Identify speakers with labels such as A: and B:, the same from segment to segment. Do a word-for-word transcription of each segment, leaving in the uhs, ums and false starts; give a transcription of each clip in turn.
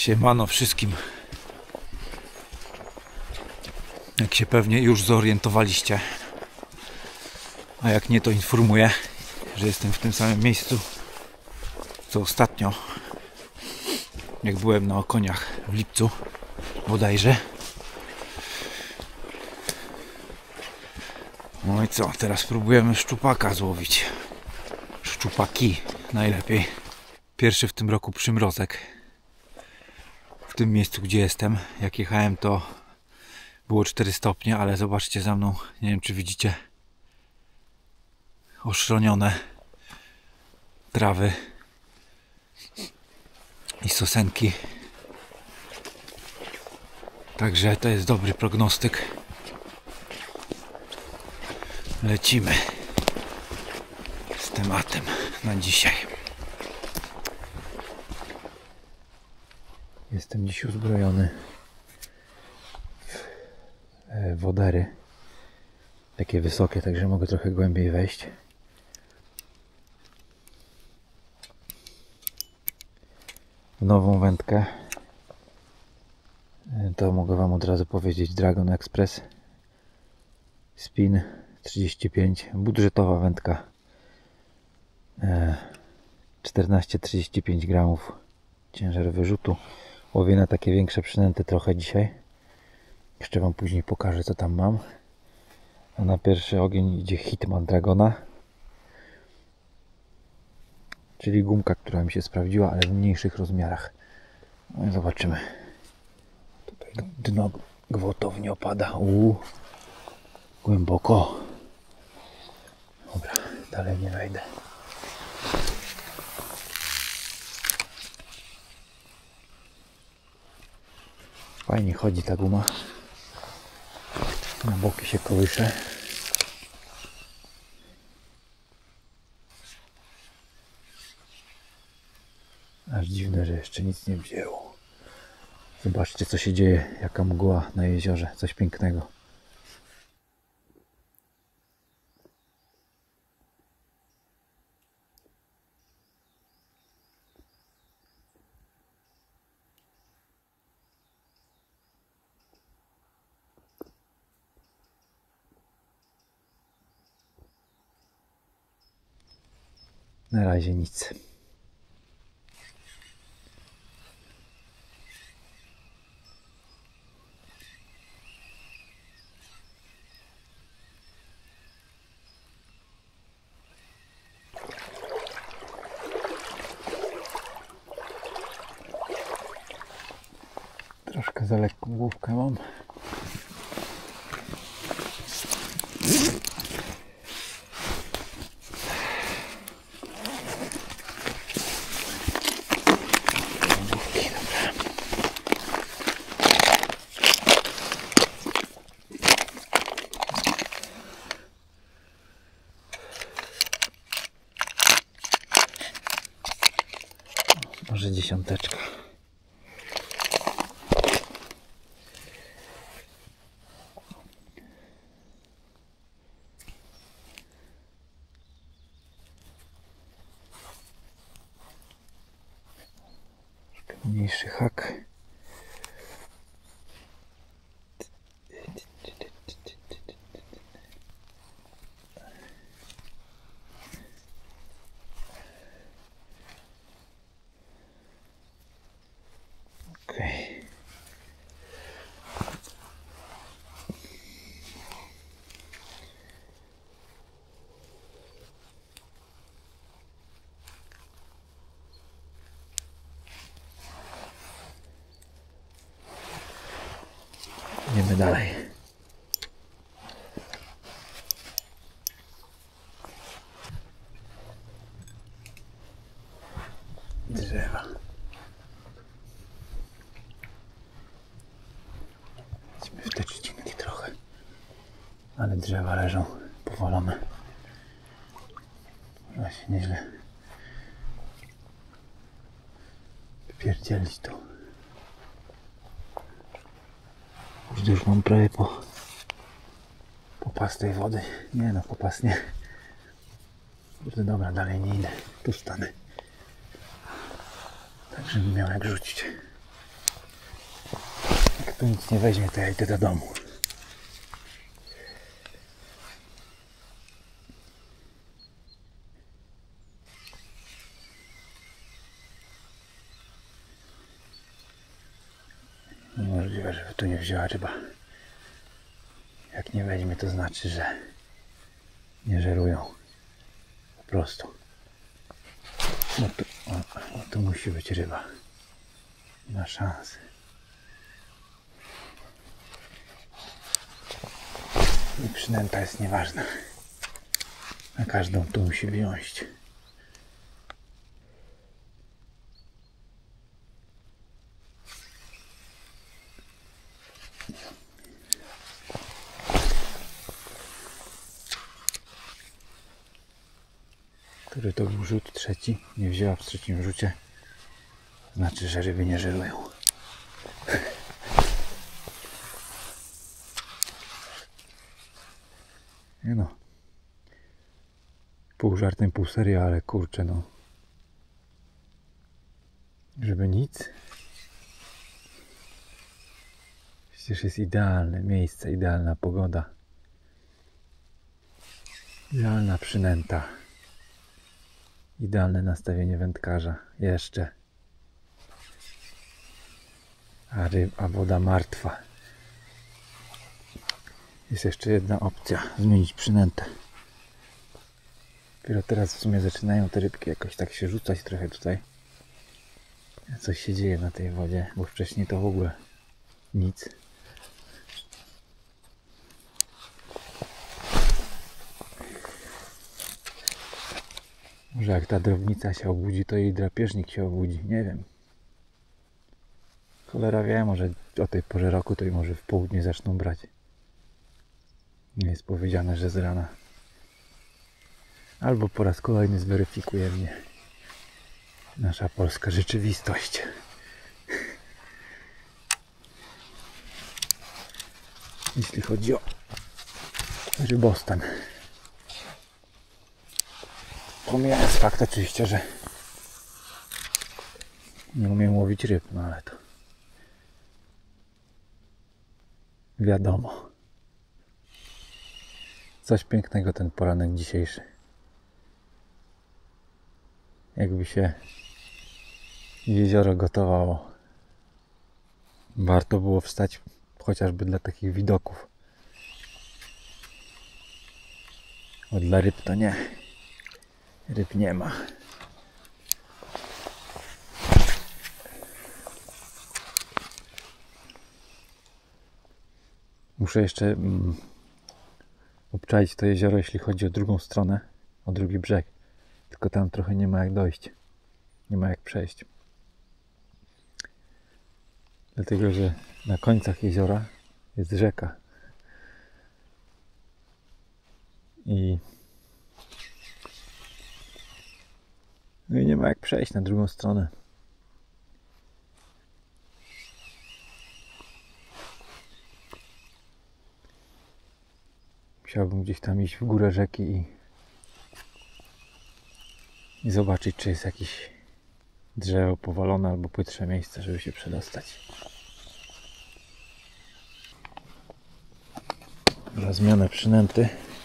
A: Siemano wszystkim. Jak się pewnie już zorientowaliście, a jak nie, to informuję, że jestem w tym samym miejscu co ostatnio, jak byłem na Okoniach w lipcu bodajże. No i co, teraz próbujemy szczupaka złowić. Szczupaki najlepiej. Pierwszy w tym roku przymrozek w tym miejscu, gdzie jestem. Jak jechałem, to było cztery stopnie, ale zobaczcie za mną, nie wiem czy widzicie, oszronione trawy i sosenki. Także to jest dobry prognostyk. Lecimy z tematem na dzisiaj. Jestem dziś uzbrojony w wodery. Takie wysokie, także mogę trochę głębiej wejść. W nową wędkę. To mogę wam od razu powiedzieć, Dragon Express Spin trzydzieści pięć, budżetowa wędka, czternaście trzydzieści pięć gramów ciężar wyrzutu. Łowię na takie większe przynęty trochę dzisiaj. Jeszcze wam później pokażę, co tam mam. A na pierwszy ogień idzie Hitman Dragona, czyli gumka, która mi się sprawdziła, ale w mniejszych rozmiarach. No i zobaczymy. Tutaj dno gwałtownie opada. Uuu, głęboko. Dobra, dalej nie wejdę. Fajnie chodzi ta guma. Na boki się kołysze. Aż dziwne, że jeszcze nic nie wzięło. Zobaczcie, co się dzieje. Jaka mgła na jeziorze. Coś pięknego. Na razie nic. Troszkę za lekką główkę mam. Może dziesiąteczka. Troszkę mniejszy hak. Okej. Idziemy dalej. Drzewa. Idźmy w te trzcinki trochę. Ale drzewa leżą powalone. Można się nieźle wypierdzielić tu. Już mam prawie po, po pas tej wody. Nie no, po pas nie. Kurde, dobra, dalej nie idę. Tu stanę. Tak, żebym miał jak rzucić. Jak tu nic nie weźmie, to ja idę do domu. Możliwe, żeby tu nie wzięła ryba. Jak nie weźmie, to znaczy, że nie żerują. Po prostu. No tu, o, o, tu musi być ryba. Nie ma szans. I przynęta jest nieważna. Na każdą tu musi wziąć. Który to był rzut? Trzeci. Nie wzięła w trzecim rzucie. Znaczy, że ryby nie żerują. Nie no. Pół żartem, pół serio, ale kurczę no. Żeby nic. Przecież jest idealne miejsce, idealna pogoda. Idealna przynęta. Idealne nastawienie wędkarza. Jeszcze. A, ryb, a woda martwa. Jest jeszcze jedna opcja. Zmienić przynętę. Dopiero teraz w sumie zaczynają te rybki jakoś tak się rzucać trochę tutaj. Coś się dzieje na tej wodzie, bo wcześniej to w ogóle nic. Może jak ta drobnica się obudzi, to jej drapieżnik się obudzi. Nie wiem. Cholera wie, może o tej porze roku to i może w południe zaczną brać. Nie jest powiedziane, że z rana. Albo po raz kolejny zweryfikuje mnie nasza polska rzeczywistość. Jeśli chodzi o rybostan. Pomijając fakt oczywiście, że nie umiem łowić ryb, no ale to wiadomo. Coś pięknego ten poranek dzisiejszy. Jakby się jezioro gotowało. Warto było wstać chociażby dla takich widoków. Bo dla ryb to nie. Ryb nie ma. Muszę jeszcze mm, obczaić to jezioro, jeśli chodzi o drugą stronę, o drugi brzeg. Tylko tam trochę nie ma jak dojść. Nie ma jak przejść. Dlatego, że na końcach jeziora jest rzeka. I no i nie ma jak przejść na drugą stronę. Musiałbym gdzieś tam iść w górę rzeki i, i zobaczyć, czy jest jakieś drzewo powalone albo płytsze miejsce, żeby się przedostać. Na zmianę przynęty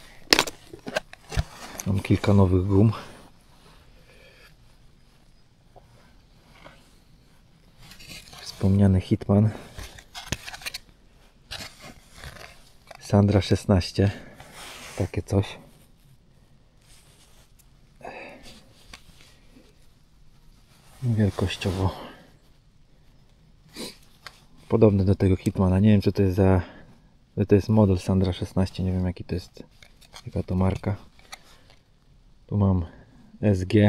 A: mam kilka nowych gum. Wspomniany Hitman Sandra szesnaście, takie coś. Wielkościowo podobny do tego Hitmana. Nie wiem, co to jest za... To jest model Sandra szesnaście, nie wiem jaki to jest, jaka to marka. Tu mam S G.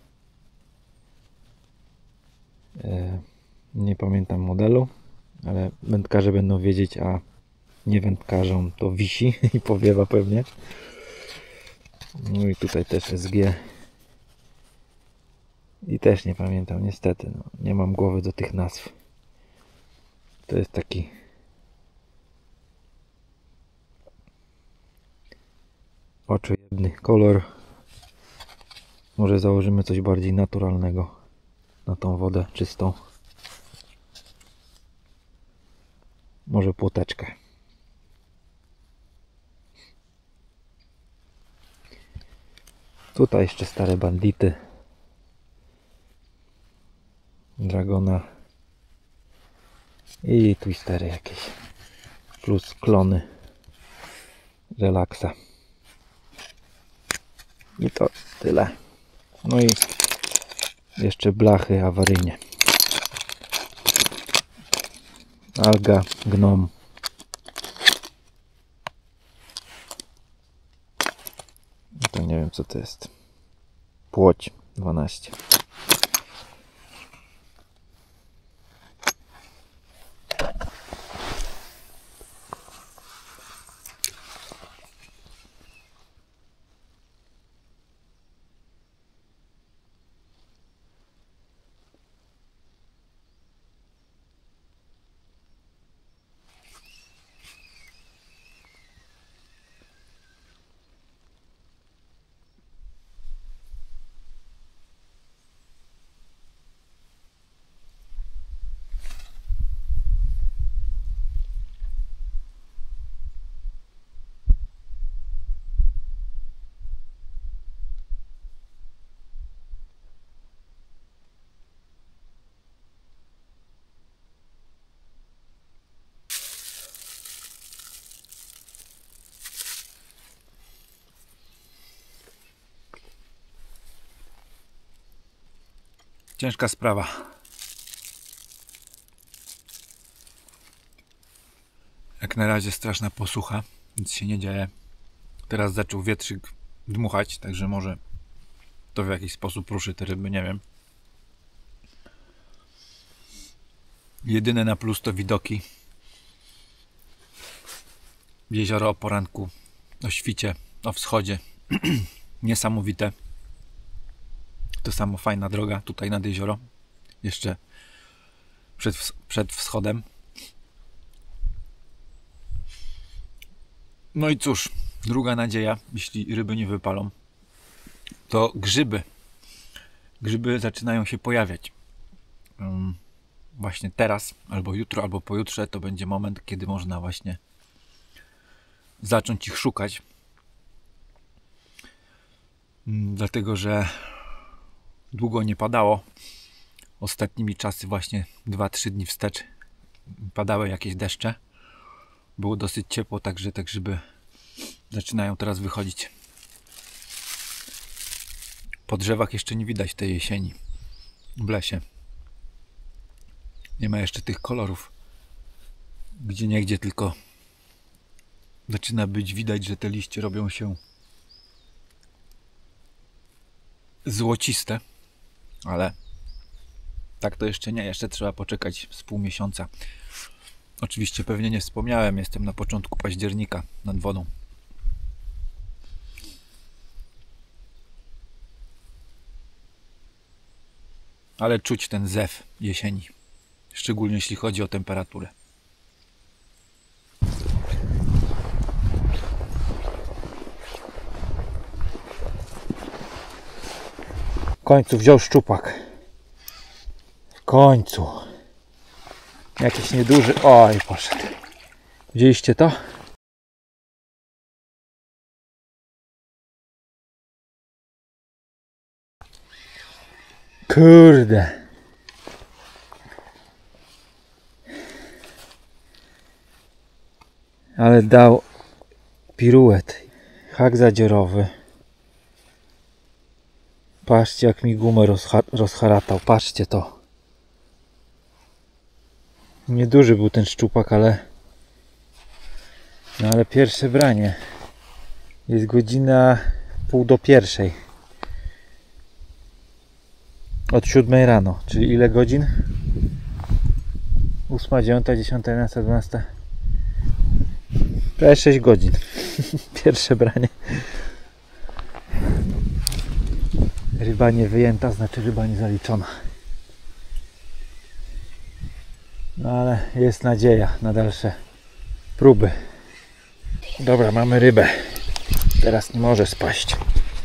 A: E, nie pamiętam modelu, ale wędkarze będą wiedzieć, a nie wędkarzom to wisi i powiewa pewnie. No i tutaj też S G. I też nie pamiętam, niestety. No, nie mam głowy do tych nazw. To jest taki oczojebny kolor. Może założymy coś bardziej naturalnego na tą wodę czystą. Może płoteczkę. Tutaj jeszcze stare bandity. Dragona. I twistery jakieś. Plus klony relaksa. I to tyle. No i jeszcze blachy awaryjnie. Alga, gnom. To nie wiem co to jest. Płoć dwanaście. Ciężka sprawa. Jak na razie straszna posłucha, nic się nie dzieje. Teraz zaczął wietrzyk dmuchać, także może to w jakiś sposób ruszy te ryby, nie wiem. Jedyne na plus to widoki. Jezioro o poranku, o świcie, o wschodzie. Niesamowite. To samo fajna droga tutaj nad jezioro. Jeszcze przed, przed wschodem. No i cóż, druga nadzieja, jeśli ryby nie wypalą, to grzyby. Grzyby zaczynają się pojawiać. Um, właśnie teraz, albo jutro, albo pojutrze to będzie moment, kiedy można właśnie zacząć ich szukać. Um, dlatego, że długo nie padało. Ostatnimi czasy właśnie dwa trzy dni wstecz padały jakieś deszcze. Było dosyć ciepło, także te grzyby zaczynają teraz wychodzić. Po drzewach jeszcze nie widać tej jesieni w lesie. Nie ma jeszcze tych kolorów. Gdzie niegdzie tylko zaczyna być widać, że te liście robią się złociste. Ale tak to jeszcze nie. Jeszcze trzeba poczekać z pół miesiąca. Oczywiście pewnie nie wspomniałem, jestem na początku października nad wodą. Ale czuć ten zew jesieni. Szczególnie jeśli chodzi o temperaturę. W końcu wziął szczupak. W końcu. Jakiś nieduży. Oj, poszedł. Widzieliście to? Kurde. Ale dał piruet. Hak zadzierowy. Patrzcie, jak mi gumę rozha rozharatał. Patrzcie to. Nieduży był ten szczupak, ale... No ale pierwsze branie. Jest godzina pół do pierwszej. Od siódmej rano. Czyli ile godzin? Ósma, dziewiąta, dziesiąta, jedenasta, dwunasta. Prawie sześć godzin. Pierwsze branie. Ryba nie wyjęta, znaczy ryba nie zaliczona. No ale jest nadzieja na dalsze próby. Dobra, mamy rybę. Teraz nie może spaść.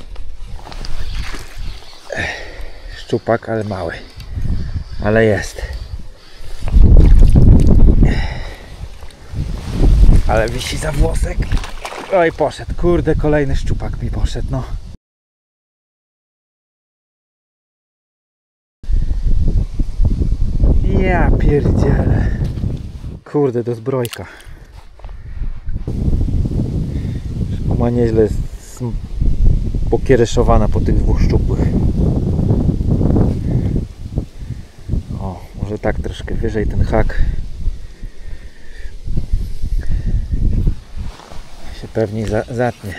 A: Szczupak, ale mały. Ale jest. Ale wisi za włosek. Oj, poszedł, kurde, kolejny szczupak mi poszedł, no. Ja pierdzielę. Kurde, do zbrojka. Ma nieźle pokiereszowana po tych dwóch szczupłych. O, może tak troszkę wyżej ten hak. Się pewnie za, zatnie.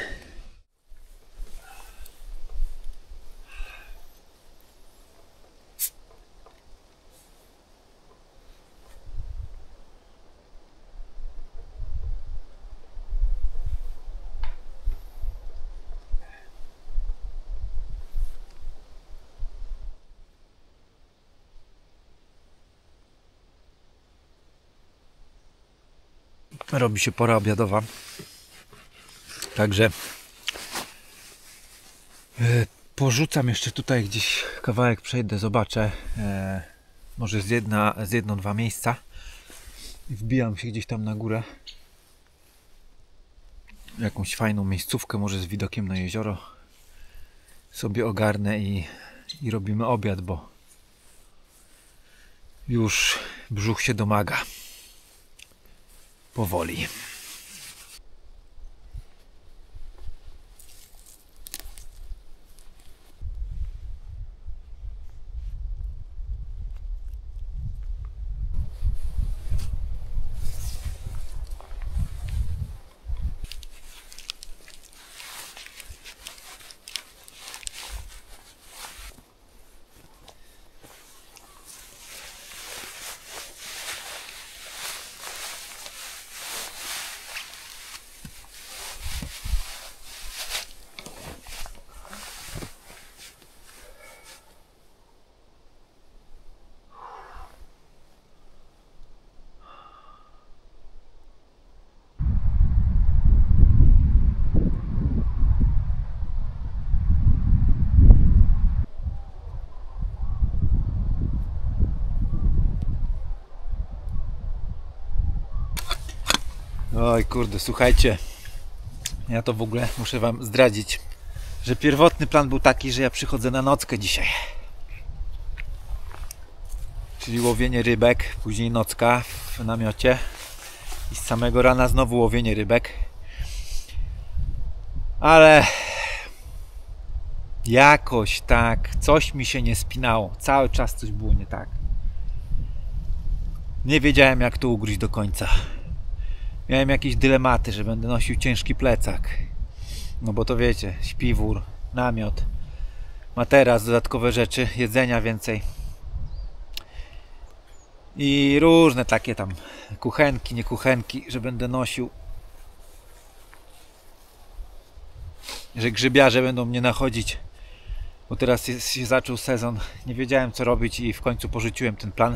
A: Robi się pora obiadowa. Także e, porzucam jeszcze tutaj gdzieś kawałek, przejdę, zobaczę. E, może z, jedna, z jedno, dwa miejsca. I wbijam się gdzieś tam na górę. Jakąś fajną miejscówkę, może z widokiem na jezioro. Sobie ogarnę i, i robimy obiad, bo już brzuch się domaga. Powoli. Oj kurde, słuchajcie, ja to w ogóle muszę wam zdradzić, że pierwotny plan był taki, że ja przychodzę na nockę dzisiaj. Czyli łowienie rybek, później nocka w namiocie i z samego rana znowu łowienie rybek. Ale jakoś tak, coś mi się nie spinało, cały czas coś było nie tak. Nie wiedziałem, jak to ugryźć do końca. Miałem jakieś dylematy, że będę nosił ciężki plecak. No bo to wiecie, śpiwór, namiot, materac, dodatkowe rzeczy, jedzenia więcej. I różne takie tam kuchenki, nie kuchenki, że będę nosił. Że grzybiarze będą mnie nachodzić. Bo teraz jest, się zaczął sezon. Nie wiedziałem, co robić i w końcu porzuciłem ten plan.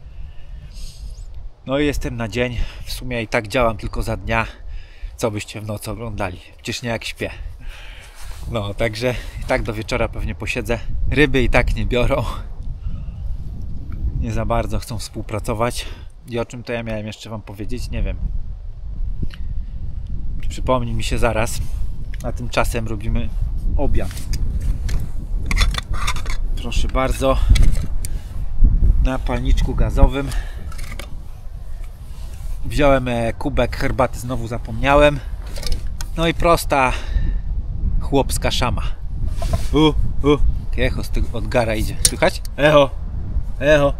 A: No i jestem na dzień. W sumie i tak działam tylko za dnia. Co byście w nocy oglądali? Przecież nie jak śpię. No, także i tak do wieczora pewnie posiedzę. Ryby i tak nie biorą. Nie za bardzo chcą współpracować. I o czym to ja miałem jeszcze wam powiedzieć? Nie wiem. Przypomni mi się zaraz. A tymczasem robimy obiad. Proszę bardzo. Na palniczku gazowym. Wziąłem kubek herbaty, znowu zapomniałem. No i prosta chłopska szama. U, u, echo z tego od gara idzie. Słychać? Echo, echo.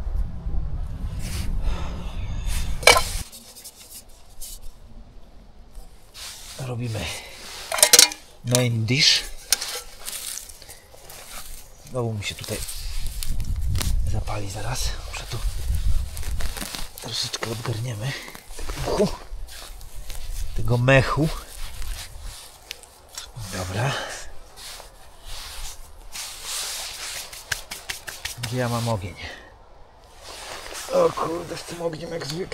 A: Robimy main dish. Znowu mi się tutaj zapali zaraz. Muszę tu troszeczkę odgarniemy tego, tego mechu. Dobra. Gdzie ja mam ogień? O kurde, z tym ogniem jak zwykle.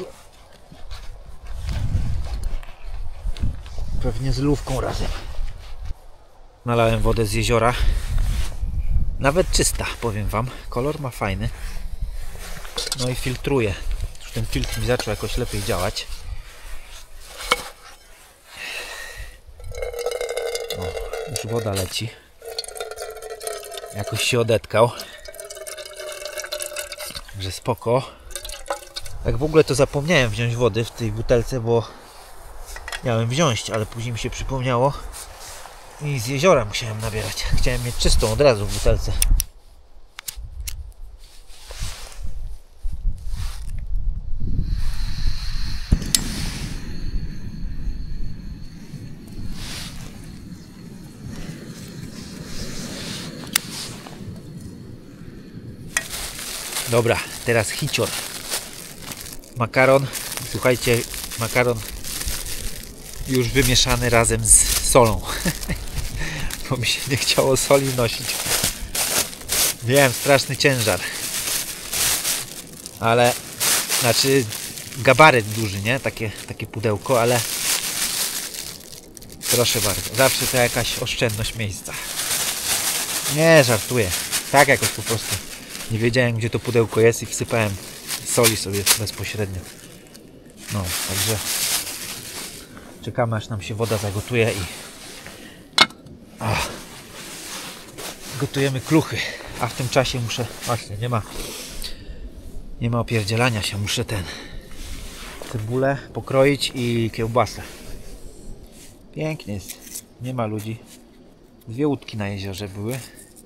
A: Pewnie z lówką razem. Nalałem wodę z jeziora. Nawet czysta, powiem wam. Kolor ma fajny. No i filtruje. Już ten filtr mi zaczął jakoś lepiej działać. woda leci. Jakoś się odetkał. Że spoko. Tak w ogóle to zapomniałem wziąć wody w tej butelce, bo miałem wziąć, ale później mi się przypomniało i z jeziora musiałem nabierać. Chciałem mieć czystą od razu w butelce. Dobra, teraz hicior. Makaron, słuchajcie, makaron już wymieszany razem z solą. Bo mi się nie chciało soli nosić. Miałem straszny ciężar. Ale, znaczy gabaryt duży, nie? Takie, takie pudełko, ale proszę bardzo, zawsze to jakaś oszczędność miejsca. Nie, żartuję. Tak jakoś po prostu. Nie wiedziałem, gdzie to pudełko jest i wsypałem soli sobie bezpośrednio. No, także czekamy, aż nam się woda zagotuje i Ach. gotujemy kluchy. A w tym czasie muszę, właśnie, nie ma nie ma opierdzielania się, muszę ten cebulę pokroić i kiełbasę. Pięknie jest, nie ma ludzi. Dwie łódki na jeziorze były.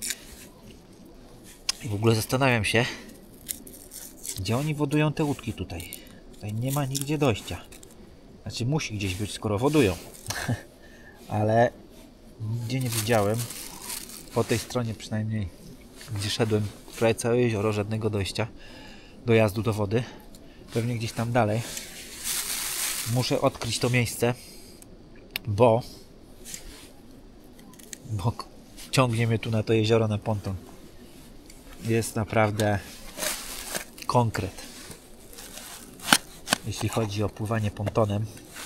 A: I w ogóle zastanawiam się, gdzie oni wodują te łódki tutaj. Tutaj nie ma nigdzie dojścia. Znaczy musi gdzieś być, skoro wodują. Ale nigdzie nie widziałem. Po tej stronie przynajmniej, gdzie szedłem, prawie całe jezioro, żadnego dojścia, dojazdu do wody. Pewnie gdzieś tam dalej. Muszę odkryć to miejsce, bo bo ciągnie mnie tu na to jezioro, na ponton. Jest naprawdę konkret, jeśli chodzi o pływanie pontonem.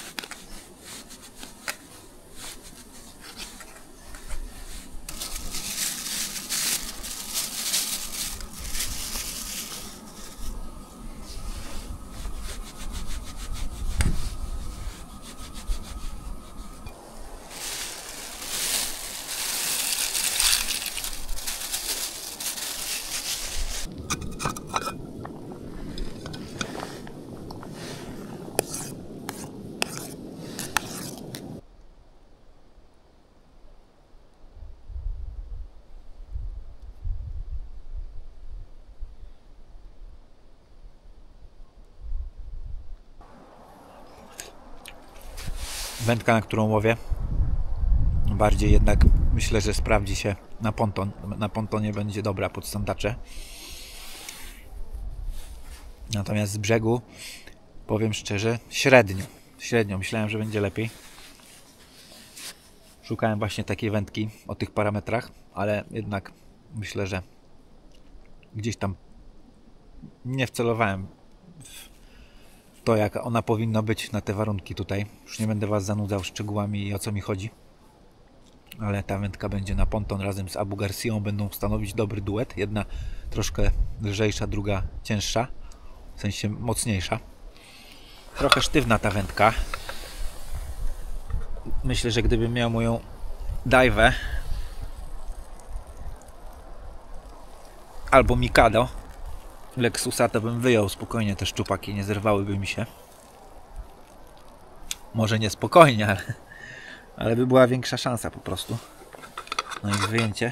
A: Wędka, na którą łowię, bardziej jednak myślę, że sprawdzi się na ponton. Na pontonie będzie dobra pod sandacze. Natomiast z brzegu, powiem szczerze, średnio. Średnio. Myślałem, że będzie lepiej. Szukałem właśnie takiej wędki o tych parametrach, ale jednak myślę, że gdzieś tam nie wcelowałem w to, jak ona powinna być na te warunki tutaj. Już nie będę Was zanudzał szczegółami i o co mi chodzi. Ale ta wędka będzie na ponton razem z Abu Garcią. Będą stanowić dobry duet. Jedna troszkę lżejsza, druga cięższa. W sensie mocniejsza. Trochę sztywna ta wędka. Myślę, że gdybym miał moją Daiwę albo Mikado Lexusa, to bym wyjął spokojnie te szczupaki, nie zerwałyby mi się. Może nie spokojnie, ale, ale by była większa szansa po prostu na ich wyjęcie.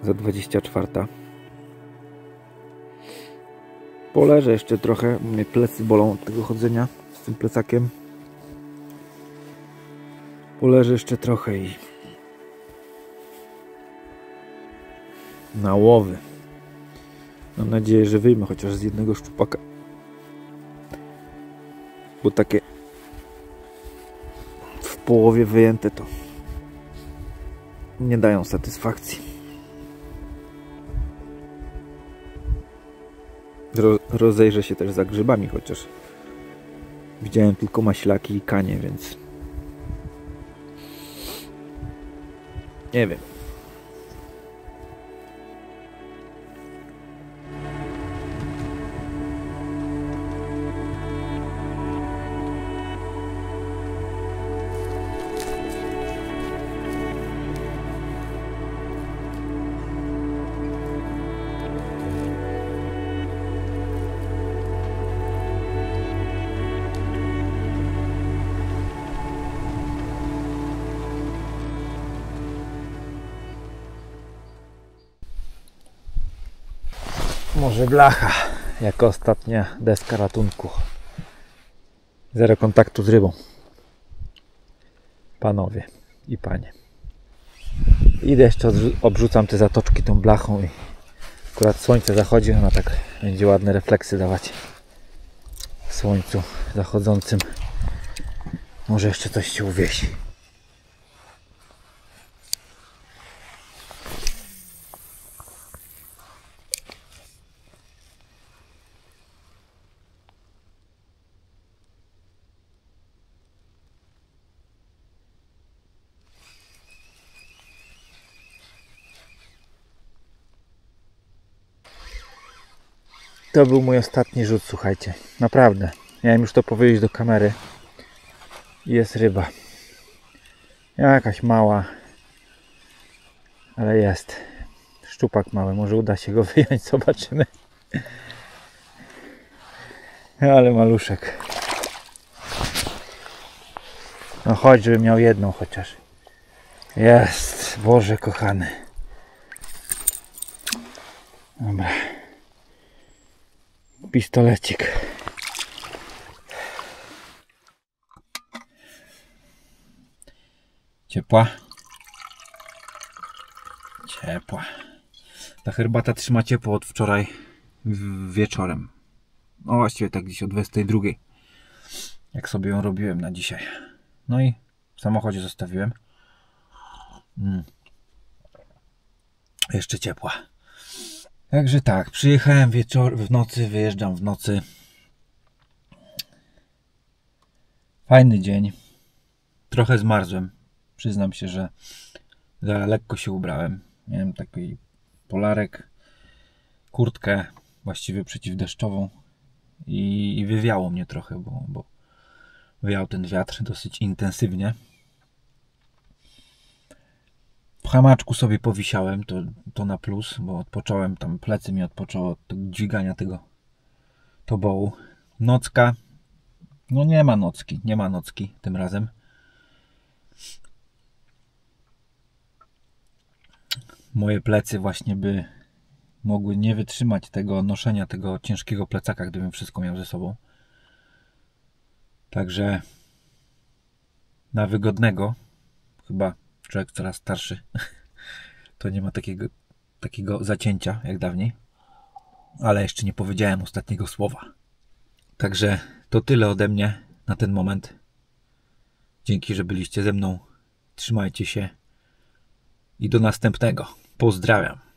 A: za dwadzieścia czwarta. Poleżę jeszcze trochę, bo mnie plecy bolą od tego chodzenia z tym plecakiem. Poleżę jeszcze trochę i na łowy. Mam nadzieję, że wyjmę chociaż z jednego szczupaka. Bo takie w połowie wyjęte to nie dają satysfakcji. Ro rozejrzę się też za grzybami, chociaż widziałem tylko maślaki i kanie, więc nie wiem. Może blacha, jako ostatnia deska ratunku. Zero kontaktu z rybą. Panowie i panie. Idę jeszcze, obrzucam te zatoczki tą blachą i akurat słońce zachodzi, ona tak będzie ładne refleksy dawać w słońcu zachodzącym. Może jeszcze coś się uwiesi. To był mój ostatni rzut, słuchajcie. Naprawdę. Miałem już to powiedzieć do kamery. Jest ryba. Jakaś mała. Ale jest. Szczupak mały. Może uda się go wyjąć. Zobaczymy. Ale maluszek. No chodź, żeby miał jedną chociaż. Jest. Boże kochany. Dobra. Pistolecik. Ciepła? Ciepła. Ta herbata trzyma ciepło od wczoraj wieczorem. No właściwie tak gdzieś o dwudziestej drugiej. Jak sobie ją robiłem na dzisiaj. No i w samochodzie zostawiłem. Mm. Jeszcze ciepła. Także tak, przyjechałem wieczor w nocy, wyjeżdżam w nocy. Fajny dzień. Trochę zmarzłem. Przyznam się, że za lekko się ubrałem. Miałem taki polarek, kurtkę właściwie przeciwdeszczową i, i wywiało mnie trochę, bo, bo wiał ten wiatr dosyć intensywnie. W hamaczku sobie powisiałem, to, to na plus, bo odpocząłem, tam plecy mi odpoczęło od dźwigania tego tobołu. Nocka, no nie ma nocki, nie ma nocki tym razem. Moje plecy właśnie by mogły nie wytrzymać tego noszenia, tego ciężkiego plecaka, gdybym wszystko miał ze sobą. Także na wygodnego, chyba człowiek coraz starszy, to nie ma takiego, takiego zacięcia jak dawniej. Ale jeszcze nie powiedziałem ostatniego słowa. Także to tyle ode mnie na ten moment. Dzięki, że byliście ze mną. Trzymajcie się i do następnego. Pozdrawiam.